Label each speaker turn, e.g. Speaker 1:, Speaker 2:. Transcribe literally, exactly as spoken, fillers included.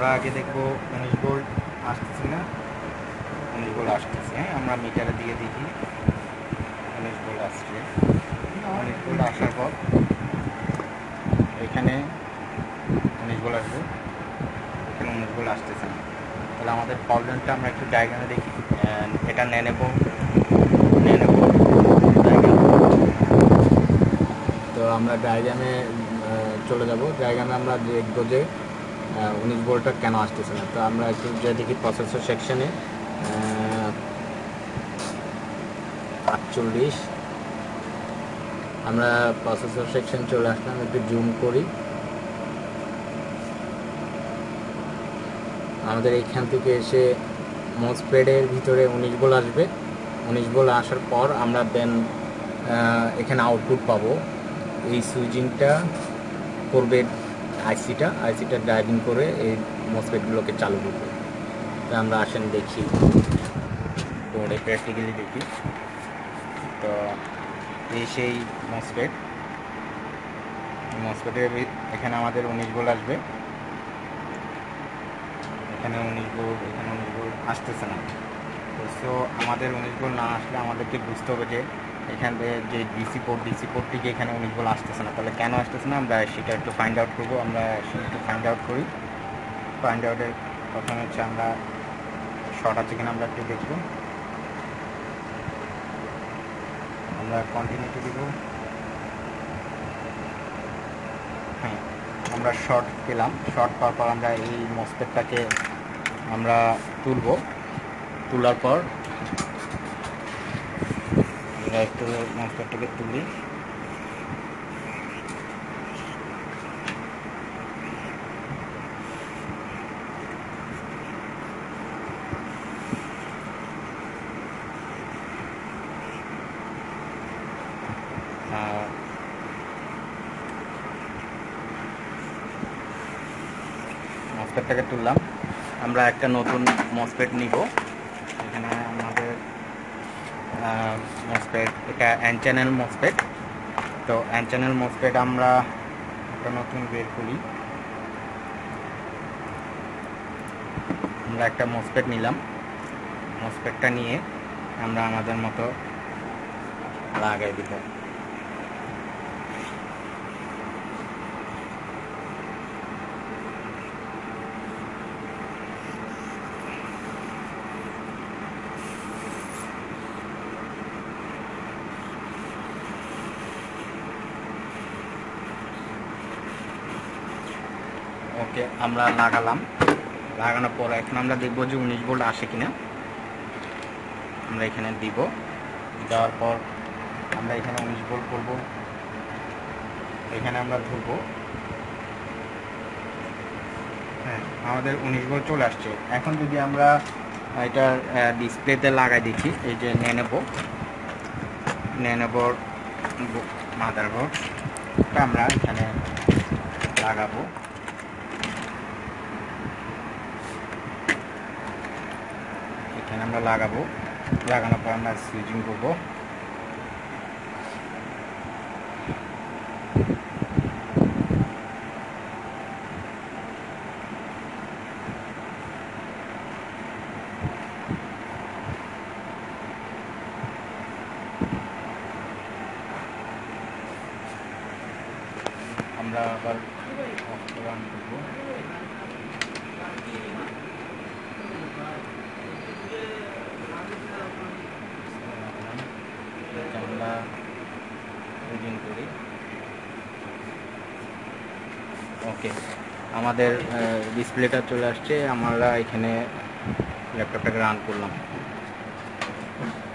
Speaker 1: আমরা আগে দেখবো উনিশ ভোল্ট আসতেছে না, উনিশ ভোল্ট আসতেছে। হ্যাঁ, আমরা মিটারে দিয়ে দেখি উনিশ ভোল্ট আসছে। উনিশ ভোল্ট আসার পর এখানে উনিশ ভোল্ট আসবে, এখানে উনিশ ভোল্ট আসতেছে না। তাহলে আমাদের প্রবলেমটা আমরা একটু ডায়াগ্রামে দেখি। এটা নিয়ে নেব নিয়ে নেব তো আমরা ডায়াগ্রামে চলে যাব। ডায়াগ্রামে আমরা দেখবো যে উনিশ ভোল্টটা কেন আসতেছে না। তো আমরা একটু যে দেখি প্রসেসর সেকশনে আটচল্লিশ, আমরা প্রসেসর সেকশন চলে আসলাম, একটু জুম করি। আমাদের এইখান থেকে এসে মসফেটের ভিতরে উনিশ ভোল্ট আসবে। উনিশ ভোল্ট আসার পর আমরা দেন এখানে আউটপুট পাবো। এই সুইচিংটা করবে আইসিটা, আইসিটা ড্রাইভিং করে এই মসফেটগুলোকে চালু করবে। তো আমরা আসেন দেখি, বোর্ডে প্র্যাকটিক্যালি দেখি। তো এই সেই মসফেট, মসফেটের এখানে আমাদের উনিশ ভোল্ট আসবে, এখানে উনিশ ভোল্ট, এখানে উনিশ ভোল্ট আসতেছে না। তো সো আমাদের উনিশ ভোল্ট না আসলে আমাদেরকে বুঝতে হবে যে এখান থেকে যে ডিসি পোর্ট, ডিসি পোর্ট থেকে এখানে উনিশ ভোল্ট আসতেছে না। তাহলে কেন আসতেছে না আমরা সেটা একটু ফাইন্ড আউট করবো। আমরা সেটা একটু ফাইন্ড আউট করি। ফাইন্ড আউটের প্রথমে হচ্ছে আমরা শর্ট আছে কিনা আমরা একটু দেখব। আমরা কন্টিনিউটি দিব। হ্যাঁ, আমরা শর্ট পেলাম। শর্ট পাওয়ার পর আমরা এই মসফেটটাকে আমরা তুলব। তোলার পর আমরা একটু মসফেটটাকে তুলি। মসফেটটাকে তুললাম। আমরা একটা নতুন মসফেট নিব। এখানে আমাদের মসফেট, এটা এন চ্যানেল মসফেট। তো এন চ্যানেল মসফেট আমরা একটা নতুন বের করি। আমরা একটা মসফেট নিলাম। মসফেটটা নিয়ে আমরা আমাদের মতো লাগাই দিব। ওকে, আমরা লাগালাম। লাগানোর পর এখন আমরা দেখব যে উনিশ ভোল্ট আসে কিনা। আমরা এখানে দিব। দেওয়ার পর আমরা এখানে উনিশ ভোল্ট করব, এখানে আমরা ধরবো। হ্যাঁ, আমাদের উনিশ ভোল্ট চলে আসছে। এখন যদি আমরা এটা ডিসপ্লেতে লাগাই দেখি, এই যে নিয়ে নেব নিয়ে নেব মাদারবোর্ডটা আমরা এখানে লাগাবো। এখানে আমরা লাগাবো। লাগানোর পর আমরা সুইচিং করবো। আমরা আবার রান করবো। আমরা রিডিং করি। ওকে, আমাদের ডিসপ্লেটা চলে আসছে। আমরা এখানে ল্যাপটপটাকে রান করলাম।